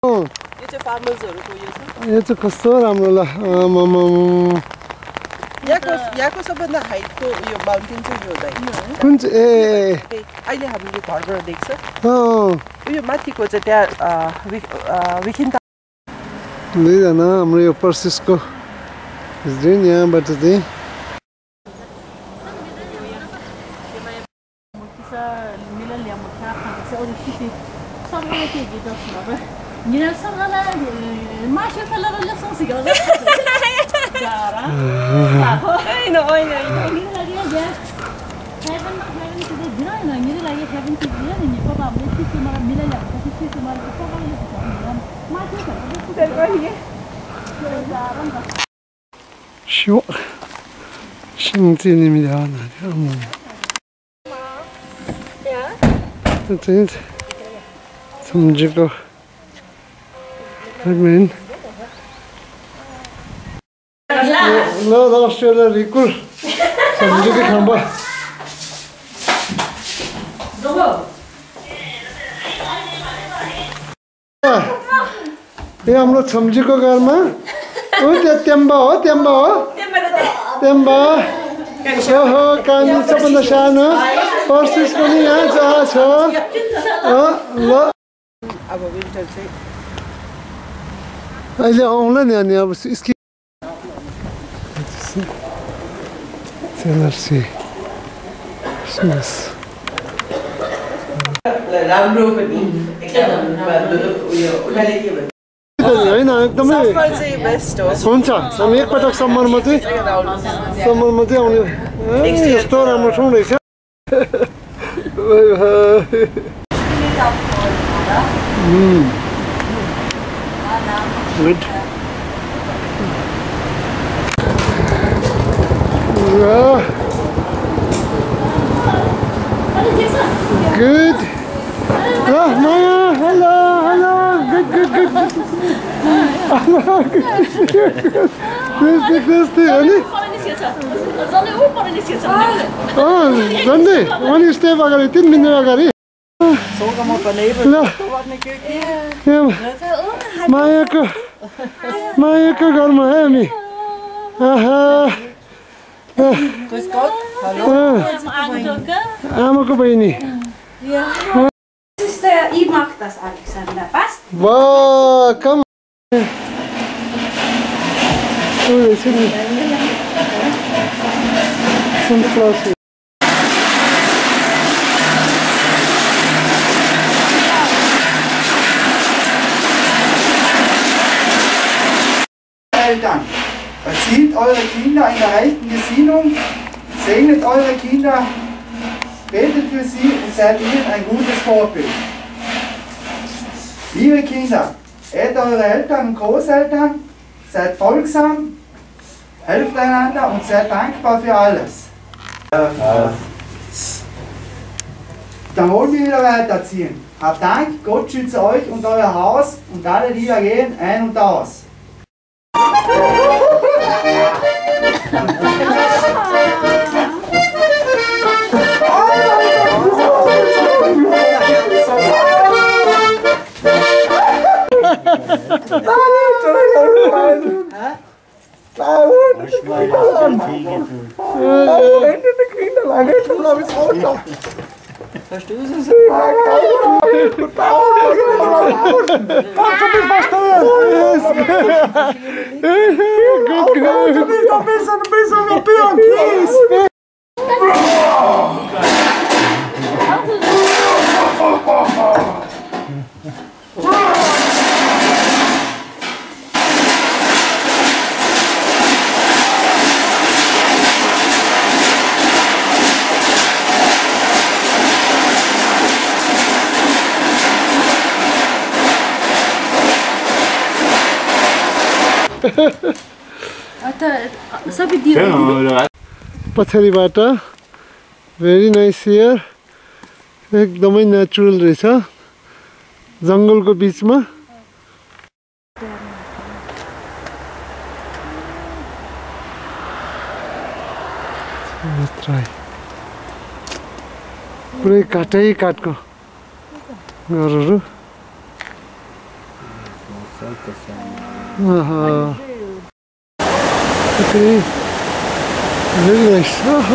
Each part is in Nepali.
यो चाहिँ फार्मर्सहरुको यो छ यो चाहिँ कस्तो राम्रो ल यहाँको सबभन्दा हाइटको यो माउन्टेन चाहिँ यो हो कुन चाहिँ ए अहिले हामीले घरबाट देख्छ यो माथिको चाहिँ त्यहाँ विखिन्ता दुईजना हाम्रो यो पर्सिसको यहाँबाट चाहिँ सम्झेको ल अस्ट्रेलिया रिकुल सम्झेकै खाँबा यो हाम्रो सम्झेको घरमा त्यम्बा हो ओहो कामी सबभन्दा सानो पर्सिस पनि यहाँ जहाँ छ ल अब विन्टर चाहिँ अहिले आउँला नि अनि अब स्की राम्रो पनि होइन एकदमै हुन्छ हामी एकपटक समरमा चाहिँ आउने यस्तो राम्रो ठाउँ रहेछ Good. Good. Oh, Maya, hello. Good. Christy, honey. Oh, Sunday. One step agari, 3 minutes agari. मायाको घरमा है हामी आमाको बहिनी Welcome. Erzieht eure Kinder in der rechten Gesinnung, segnet eure Kinder, betet für sie und seid ihnen ein gutes Vorbild. Liebe Kinder, ehrt eure Eltern und Großeltern, seid folgsam, helft einander und seid dankbar für alles. Dann wollen wir wieder weiterziehen. Habt Dank, Gott schütze euch und euer Haus und alle, die da gehen, ein und aus. Verstehst du es? पछाडिबाट भेरी नाइस हियर एकदमै नेचुरल रहेछ जङ्गलको बीचमा पुरै काठै काठको घरहरू Okay. Very nice.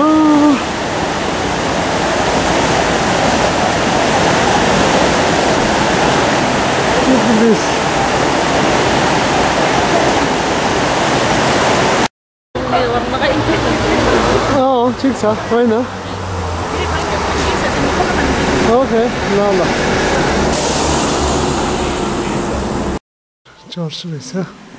Look at this. Oh, chicks, why not? Okay, no. Church रहेछ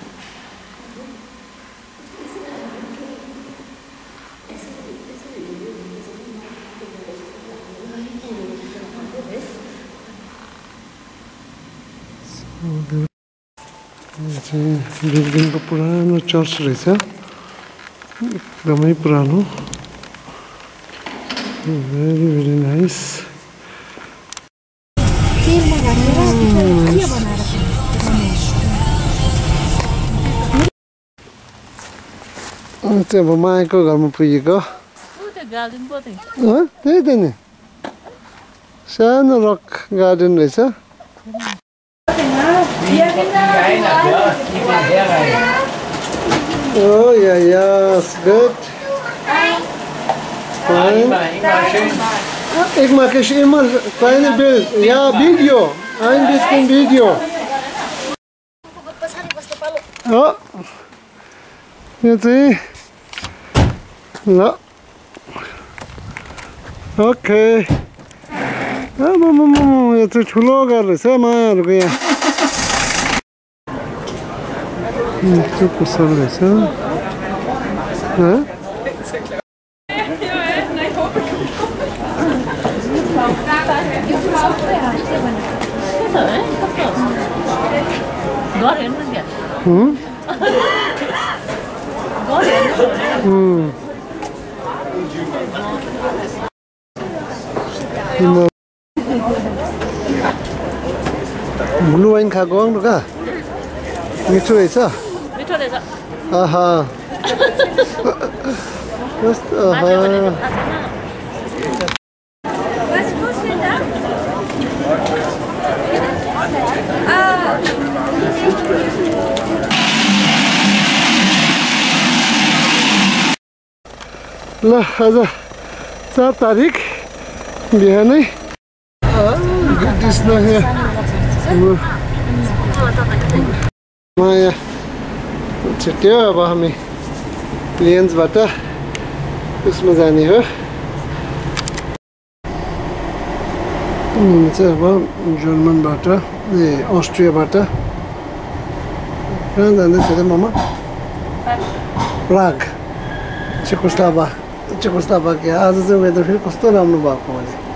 बिल्डिङको पुरानो चर्च रहेछ एकदमै पुरानो very nice अब मायाको घरमा पुगेको त्यही त नि सानो रक गार्डन रहेछ Oh yeah, it's good. Fine. Ik maak eens immer kleine beeld. Ja, video. Ein bisschen video. Oh. Jetzt seh. No. Okay. यो चाहिँ ठुलो घर रहेछ मायाहरूको यहाँ त्यो कुशल रहेछ ब्लू वाइन खाएको लुका मिठो रहेछ आहा ल आज 4 तारिक बिहानै माया छिट्यो अब हामी प्लेन्सबाट उसमा जाने हो चाहिँ अब जर्मनबाट अस्ट्रियाबाट कहाँ जाँदैछ त मामा प्राग चेकोस्लोभाकिया आज चाहिँ वेदर फेरि कस्तो राम्रो भएको भने